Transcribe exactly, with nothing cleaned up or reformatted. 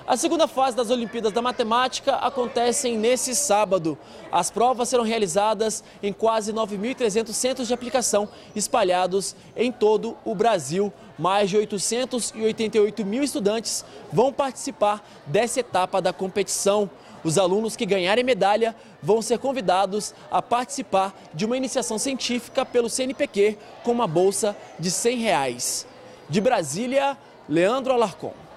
A segunda fase das Olimpíadas da Matemática acontecem nesse sábado. As provas serão realizadas em quase nove mil e trezentos centros de aplicação espalhados em todo o Brasil. Mais de oitocentos e oitenta e oito mil estudantes vão participar dessa etapa da competição. Os alunos que ganharem medalha vão ser convidados a participar de uma iniciação científica pelo C N Pq com uma bolsa de cem reais. De Brasília, Leandro Alarcon.